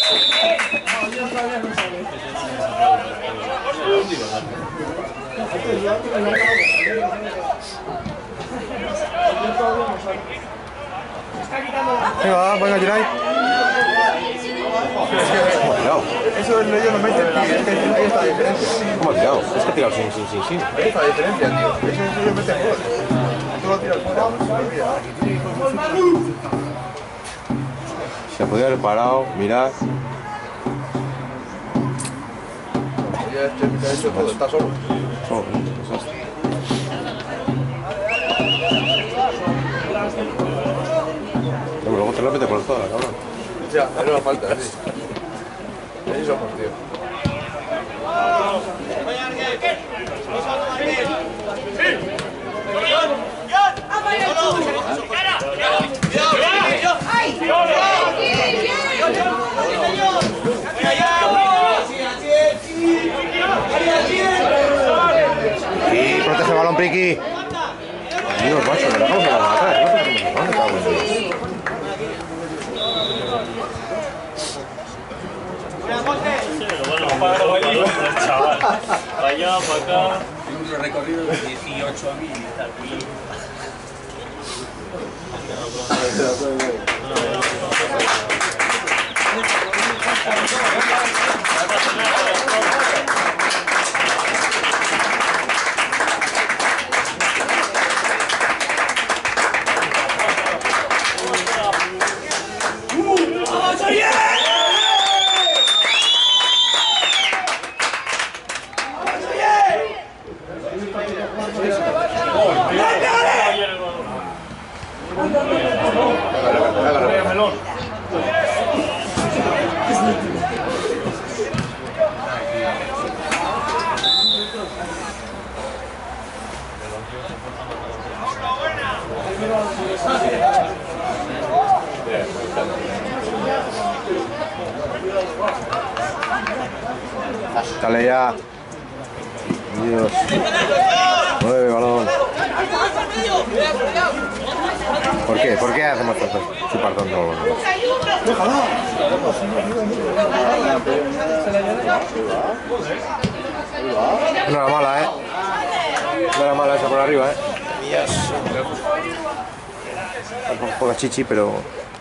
Venga, Geray. ¿Cómo ha tirado? Eso ellos lo meten, tío. Es que ahí está la diferencia. ¿Cómo ha tirado? Es que ha tirado sin. Ahí está la diferencia, tío. Eso ellos meten gol. Tú lo tiras fuera, se me olvida. Se podría haber parado, mirar. Ya ha hecho todo, está solo. Solo, desastre. No, luego te lo mete por toda la cabrón. Ya, era una falta, sí. Ahí somos, tío. Y protege el balón, Priqui. Dios, macho, me dejamos la matar. No sé cómo se cago en Dios. Chaval, para allá, para acá. Tengo un recorrido de 18 a 1000 y está aquí. Dale ya. Dios. 9 balón. ¿Por qué? ¿Por qué hacemos esto? Chupar tonto. No era mala, ¿eh? No era mala esa por arriba, ¿eh? Un poco chichi, pero...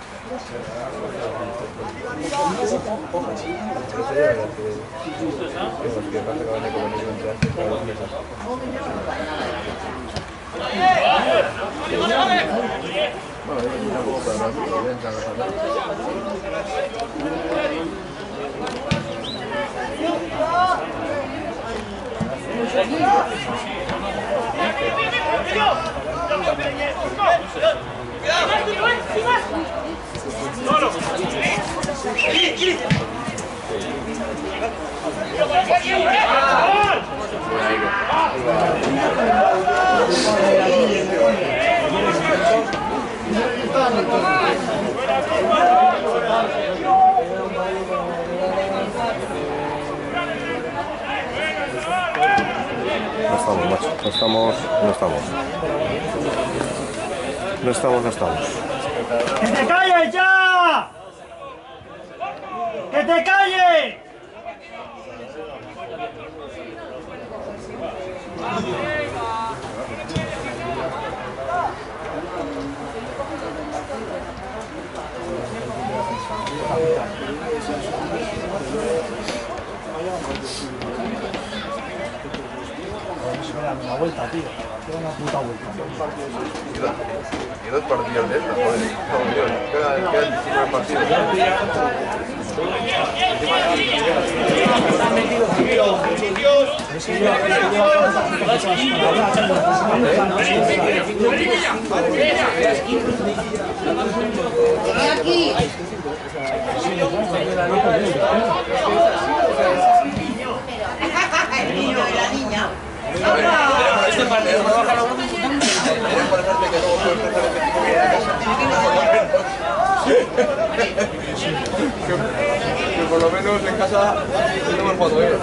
No estamos, macho. No estamos. No estamos. ¡Que te calles ya! ¡Que te calles! Una vuelta, tío. Una puta vuelta. Y 2 partidos de esta, joder. Quedan 19 partidos. Aquí. El niño y la niña. Este partido me baja la broma. Que luego puedes empezar a que por lo menos en casa no hemos jugado bien.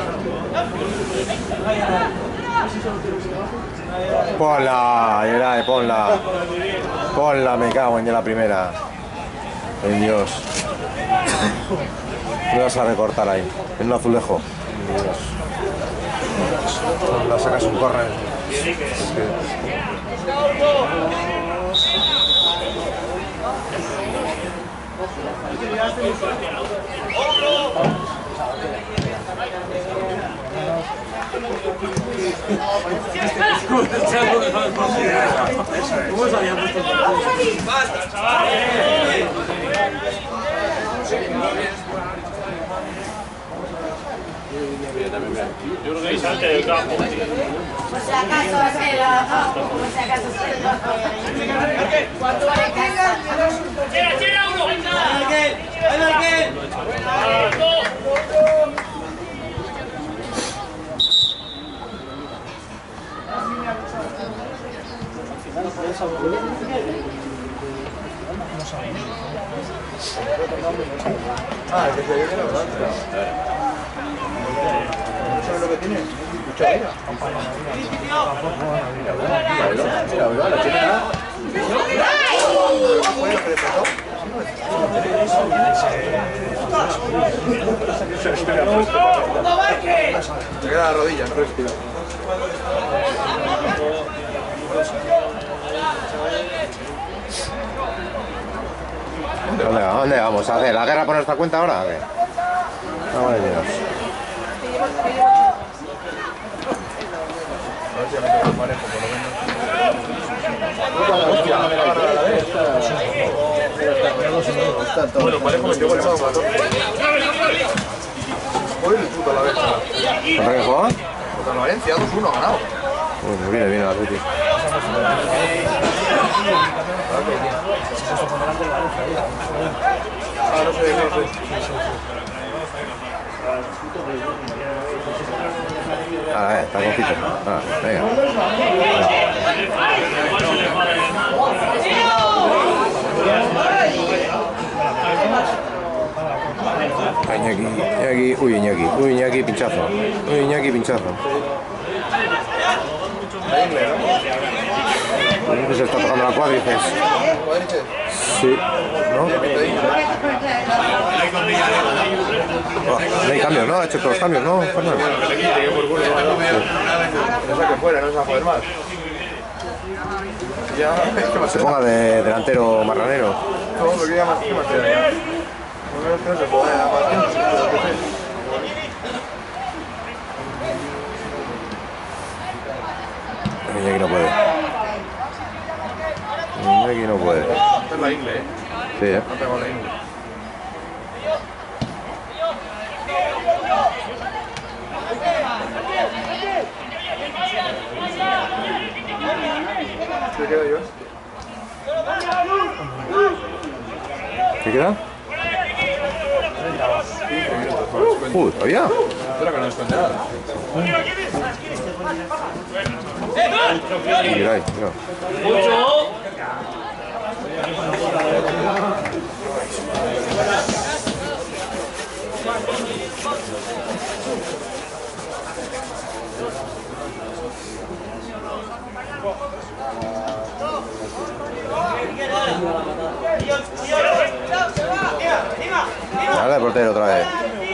Ponla, Geray, ponla. Ponla, me cago en la primera. En Dios. Me vas a recortar ahí, en un azulejo. La sacas un córner. ¿Cómo se habían puesto? ¡Basta, chavales! Yo creo que es antes del campo. Por si acaso se lo... Por si acaso se lo... ¿Cuánto vale casa? ¡Tira uno! ¡Ahí Marquel! Ah, que se viene la blanca. ¿No sabes lo que tiene? Mucha vida. Mira, la chica. ¿Fue lo que le pasó? Se queda la rodilla, no respira. ¿Dónde vamos? ¿A hacer la guerra por nuestra cuenta ahora? ¿O qué? Vamos a Dios. A ver si me tengo el manejo, por lo menos. Hostia, agarra a la vez. Bueno, parejo metió por el lado, mató. Joder, el puto a la vez. ¿Contra qué juega? Contra el Valencia, 2-1 ganado. Uy, viene el Atleti. Ah, no sé de qué, no sé. Ah, está cojito. Ah, venga. Iñaki, uy, Iñaki, pinchazo. Uy, Iñaki, pinchazo. Se está tocando la cuádriceps. Sí, ¿no? No hay cambios, ¿no? Ha hecho todos los cambios, ¿no, Fernando? Que le quite, que por culo. No saque fuera, no se va a joder más. Ya, ¿qué más Se ponga de delantero marranero. No, pero ¿qué más tiene ya? Porque no se puede dar más tiempo. Iñaki no puede. Iñaki no puede. Esta es la ingle, ¿eh? Sí, ¿eh? No tengo la ingle. ¿Qué queda yo? ¿Qué queda? 15 minutos. ¿Todavía? Espera que no descuente nada. Mira ahí, mira. Dale al portero otra vez.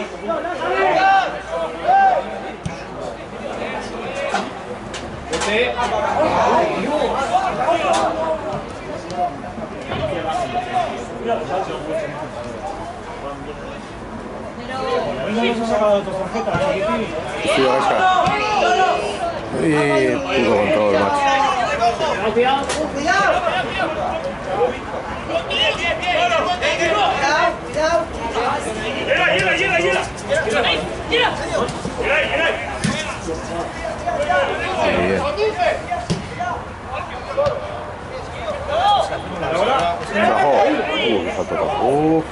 Sí, Gasca. Y puto control, macho. Bien. Bajó. Falta todo.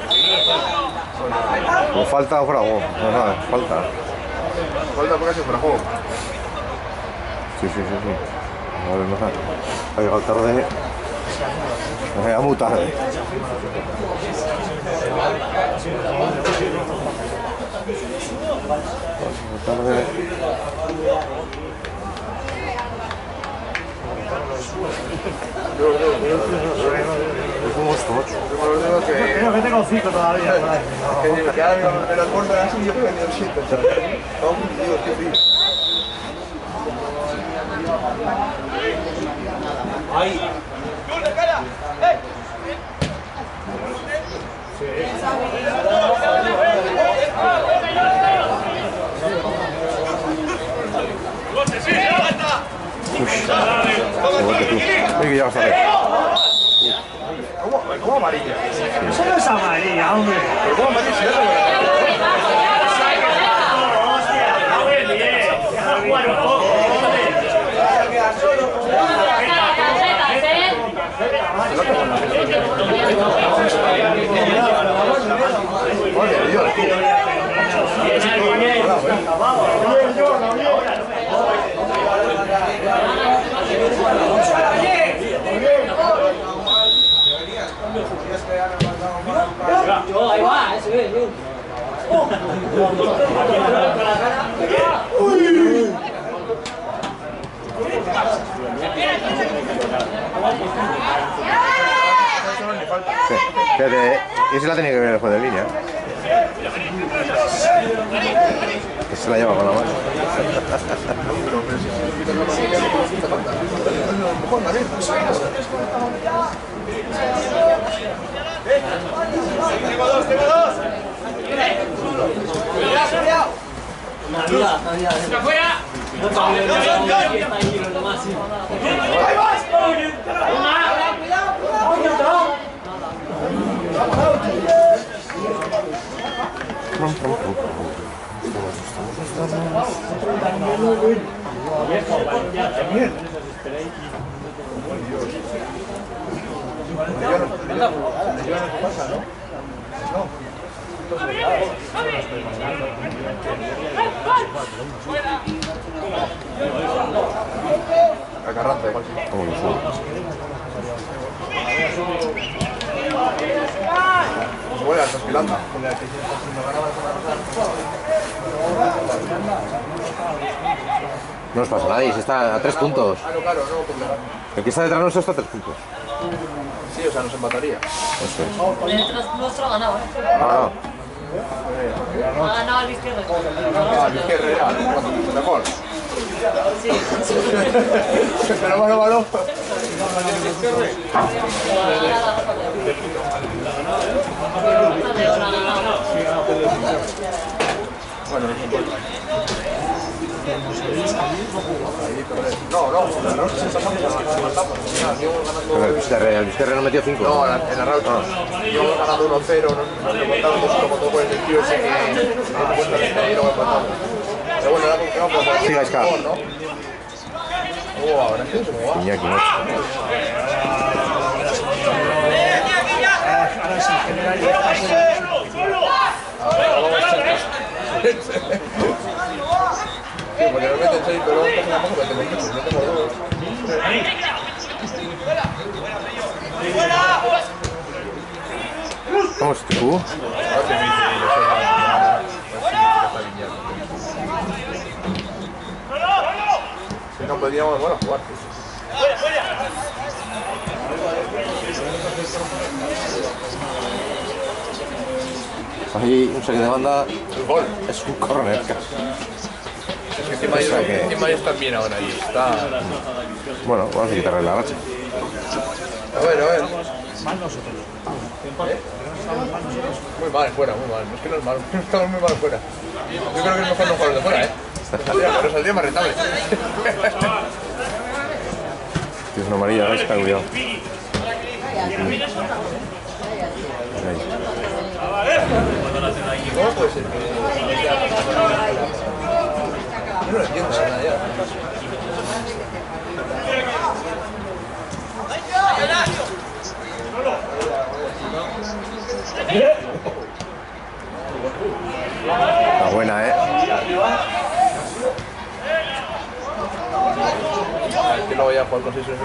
¿No falta o fuera juego? No, falta. Falta porque se frajó. Sí. A ver, no sé. Ha llegado tarde. Ha llegado muy tarde. Tarde. ¿Cómo está? Creo que tengo 5 todavía por ahí. Que ahora me lo cortan así y yo creo que ni lo siento, ¿sabes? Digo, qué frío. Ahí. Oye, que ya vas a ver. ¿Cómo amarilla? Eso no es amarilla, hombre. ¿Pero cómo amarilla? Si no tengo Ahí va, eso es, bien. Fíjate, ese la tenía que ver el juego de línea. Que se la lleva con la mano. Tengo dos. ¡Está fuera! ¡Ahí vas! Agarrante, igual sí. Como lo subo. Buena, estás pilando. No nos pasa nadie, se está a 3 puntos. Claro, no, porque... El que está detrás nuestro está a 3 puntos. Sí, o sea, nos empataría. Eso es. El nuestro ha ganado, ¿eh? Ah, Ha ganado el izquierdo. ¿Qué Herrera? Mejor. Sí. Pero bueno. Bueno, no sé si pasamos que matamos. pero el Vizcarra no metió 5. No, en la Rauta. Yo ganando 1-0, nos remontamos como todo con el tío ese que no te cuenta de y luego empatamos. Pero bueno, ahora como que vamos a Siga, Ska. ¿no? Ahora sí, ¿cómo va? Iñaki, ¿no? Ahora sí, general. Sí, porque nos meten 6, pero luego empezamos a meter muchos, metemos 2. ¿Cómo es este cubo? Si no podríamos, bueno, jugar. Ahí un saque de banda El gol. es un corner. Encima ahí están bien ahora y está... Bueno, vamos a quitarle la racha. A ver. Mal nosotros. Muy mal fuera, muy mal. No es que no es malo, estamos muy mal fuera. Yo creo que es mejor no jugar de fuera, ¿eh? Pero saldría más rentable. Tienes una amarilla, ¿ves? Está cuidado. ¿Cómo puede ser? Yo no lo entiendo, la verdad, ya. Está buena, ¿eh? Es que luego ya jugar con 6 es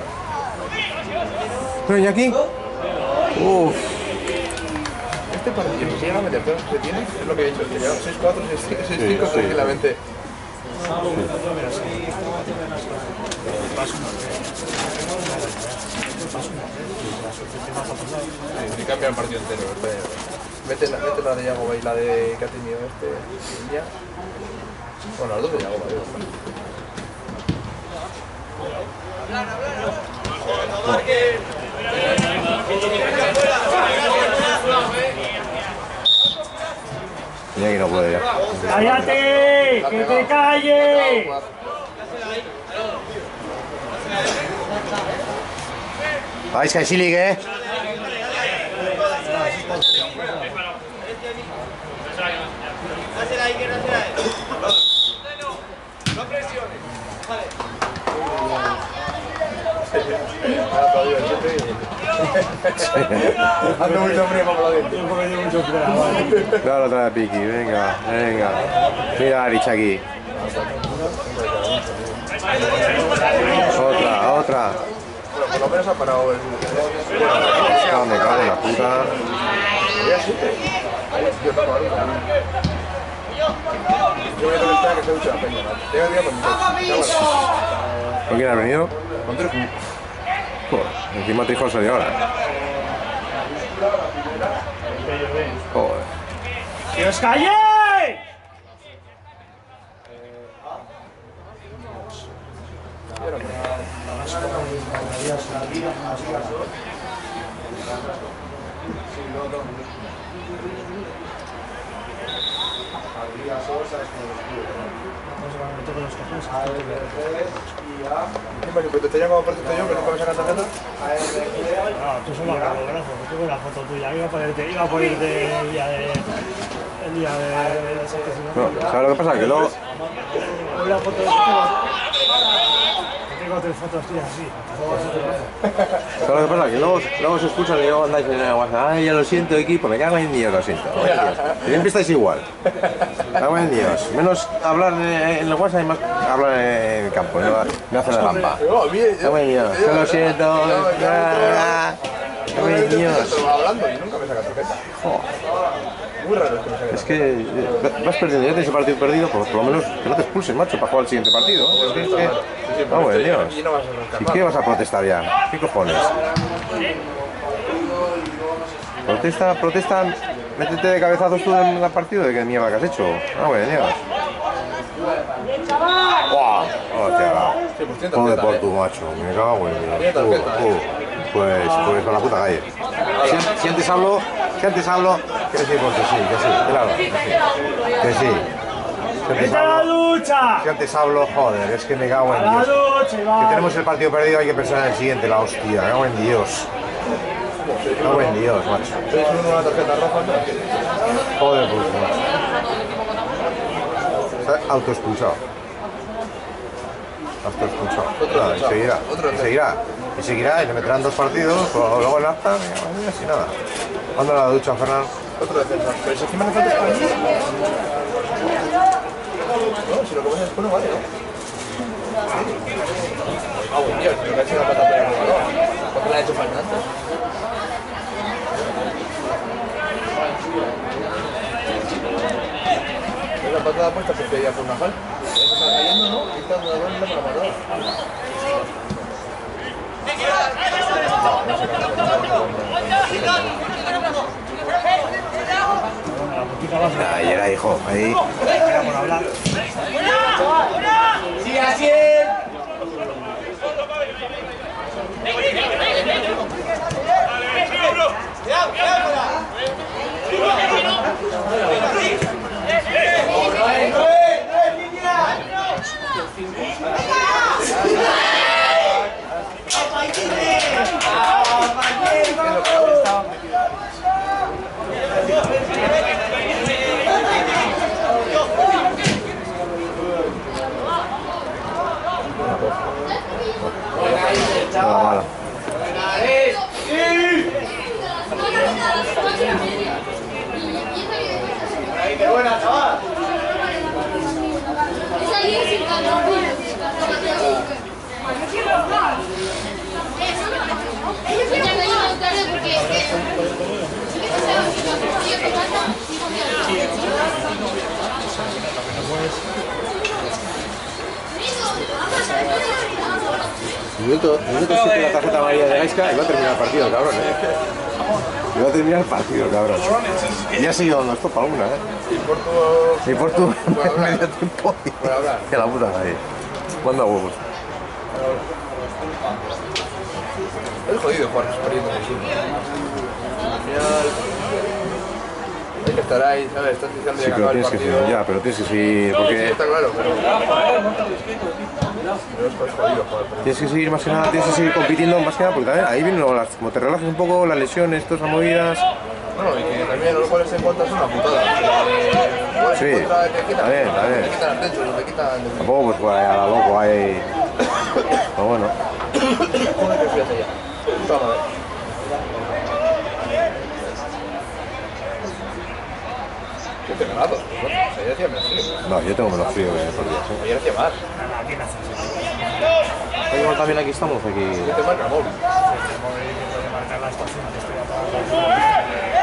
Pero Iñaki. Uff. este partido, si se llega a meter todos los que tiene, es lo que he dicho, que llevan 6-4, 6-5 tranquilamente. Y cambia el partido entero. Mete la de Yagoba y la de que ha tenido ya. Bueno, las dos de Yagoba, digo. Mira que no puede ya. ¡Cállate! ¡Que te calles! Vais que Silig, No presiones. Ando mucho frío para aplaudir. Yo porque tengo mucho frío. Claro, otra vez Piki, venga, venga. Mira a Arich aquí. Otra. Bueno, por lo menos ha parado el... Me cago en la puta. Yo voy a comentar que se ducha la peña, ¿no? Tengo el día con mi... ¿Con quién has venido? Con Trejo. Joder, encima Trijón salió ahora. Joder. ¡Que os calléis! Pero te llamo por yo, que nunca me sacan tarjeta. No, tú solo hagas el brazo, que tengo la foto tuya. Iba a ponerte el día de la sección. No, ¿sabes lo que pasa? Que luego... La foto de tengo 3 fotos tuyas así. ¿Sabes lo que pasa? Que luego se escuchan y luego andáis en el WhatsApp. Ay, ya lo siento, equipo, me cago en Dios, lo siento. Siempre estáis igual. Me cago en Dios. Menos hablar en el WhatsApp y más hablar en el campo. No hacer la rampa. Me cago en Dios, yo lo siento. Me cago en Dios. Hablando y nunca me saca tarjeta. Muy raro es que me saque. Es que vas perdiendo, ya tienes el partido perdido, pues por lo menos que no te expulsen, macho, para jugar el siguiente partido. Es que, vamos, Dios. Y no vas a arrancar. ¿Y qué vas a protestar ya? ¿Qué cojones? Protesta, métete de cabezazos tú en el partido de qué mierda que has hecho. Ah, bueno, Dios. ¡Guau! Joder por tu macho, me cago en Dios. Pues con la puta calle. Si antes hablo, que sí, porque sí, claro. Que sí. ¡Vete a la ducha! Si antes hablo, joder, es que me cago en ¡A la Dios. ducha, Si Iván! tenemos el partido perdido hay que pensar en el siguiente, la hostia, me cago en Dios. Me cago en Dios, macho. ¿Veis una tarjeta roja? ¿No? Joder, pues macho. Está autoexpulsado. Nada, y seguirá, y le meterán 2 partidos, pero luego en la acta, y nada. Anda a la ducha, Fernán. Otro defensa. Pero si encima le falta para mí. No, si lo que pasa es que no vale, ¿no? Ah, buen Dios, pero que ha hecho una patata en el balón. ¿Cuánto le ha hecho Fernando? Es la patada puesta que pedía por una falta. Ya se está cayendo, ¿no? Y está dando la vuelta para matar. Ahí era, hijo, ahí. Por hablar. ¡Sí, así! Nada mala. ¡Qué buena, chaval! Minuto 7 la tarjeta amarilla de Gaisca y va a terminar el partido, cabrón, Y va a terminar el partido, cabrón. Y ha seguido dando esto para una, Y Portu medio tiempo. Que la puta nadie. ¿Cuándo a huevos? Es jodido jugar perdiendo el equipo. Al final hay que estar ahí, ¿sabes? Estás diciendo Sí, que pero acabar el tienes que partido. seguir, ya, pero tienes que seguir, Sí, porque está claro, pero es jodido jugar perdiendo. tienes que seguir más que nada, tienes que seguir compitiendo más que nada, porque también ahí vienen como te relajas un poco las lesiones, todas las movidas. Bueno, y que también los goles en contra son una putada. Goles Sí, en contra te quitan, también. te quitan el techo, te quitan el... Tampoco pues jugar a la loco ahí. Pero bueno. Joder, que fíjate ya. Toma, Yo te he ganado. Bueno, ayer hacía menos frío. No, yo tengo menos frío que estos días. Ayer hacía más. Aquí no hace Igual también aquí estamos, aquí. Yo te marca el móvil. marcar la estación que estoy apagado.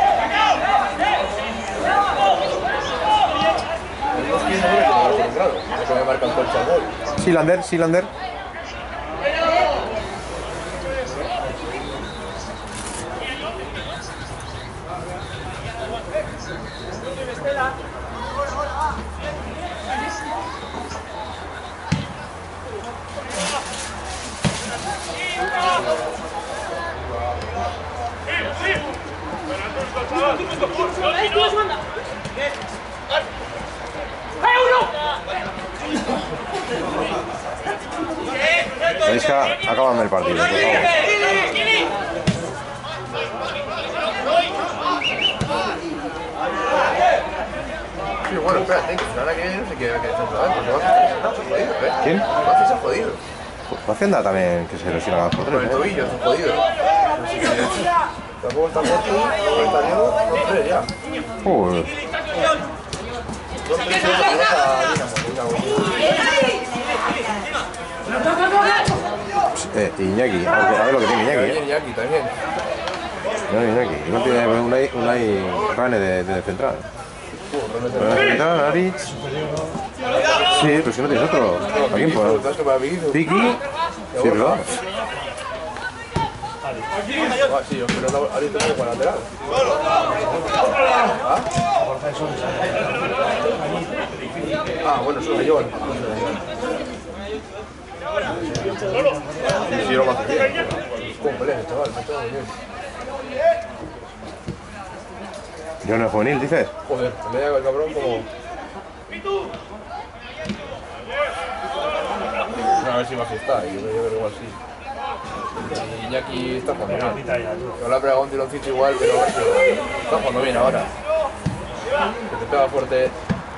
Los 15 minutos que me lo he encontrado. Eso me marca el coche al móvil. Silander. Gaisca, acabando el partido, por favor. Sí, bueno, espérate, que la que viene no sé qué central, porque va a ser jodido, ¿Quién? Va a ser jodido. Hacienda también, que se lesiona cada por Con el tres, tobillo, es jodido. Así que tampoco está muerto, tampoco está Diego, son 3 ya. Joder. Son 3 y otro que vas a Iñaki, a ver lo que tiene Iñaki, También Iñaki, también. No, Iñaki, igual tiene un Rane de central. Rane de central, Aritz. Sí, pero si no tienes otro. ¿A quién pone? Piki. Sí, pero. Sí, yo creo que Aritz tengo con lateral. Ah, bueno, soy yo. Sí, yo lo hago bien. ¿Cómo peleas, chaval? Me cago en Dios. Yo no es juvenil, dices. Joder, pelea con el cabrón como... No, a ver si va a estar, yo creo que igual sí. Y Iñaki está jugando bien. Yo le he pegado un tironcito igual, pero está jugando bien ahora. Que te pega fuerte.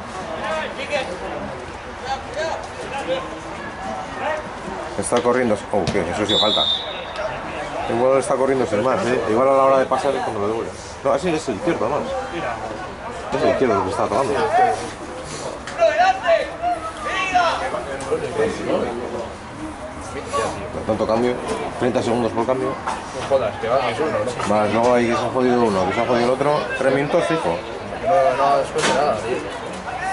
Está corriendo. Oh, que eso sí falta. Igual está corriendo sin más, Igual a la hora de pasar es cuando lo devuelve. No, así es el izquierdo, además. Es el izquierdo el que está tocando. Tanto cambio, 30 segundos por cambio. No jodas, que va a uno, ¿no? Más luego hay que se ha jodido uno, que se ha jodido el otro. 3 minutos fijo. Que no descuente nada, tío.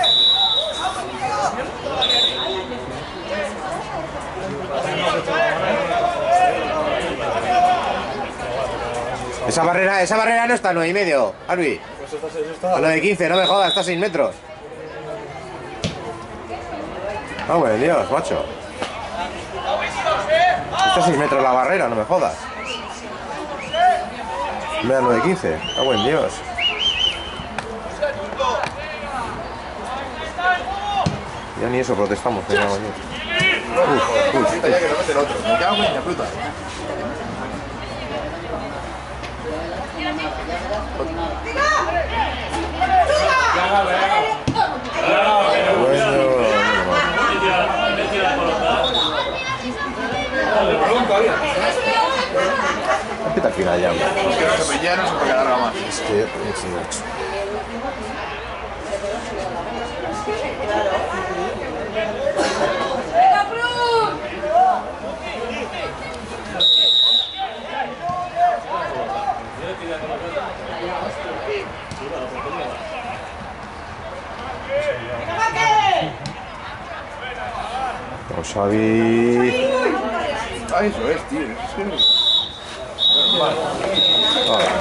Esa barrera no está a 9,5, Arby. Eso está... A 9,15, no me jodas, está a 6 metros. Ah, bueno, Dios, macho. Está a 6 metros la barrera, no me jodas. Me da 9,15. Ah, buen Dios. Ya ni eso protestamos, que ya mañana. Ya que no meten otro. Me cago en la puta. Empieza al final ya. Es que ya no se puede alargar más. Es que es mucho. Xavi. Ah, eso es, tío. Es que... Normal. Ah.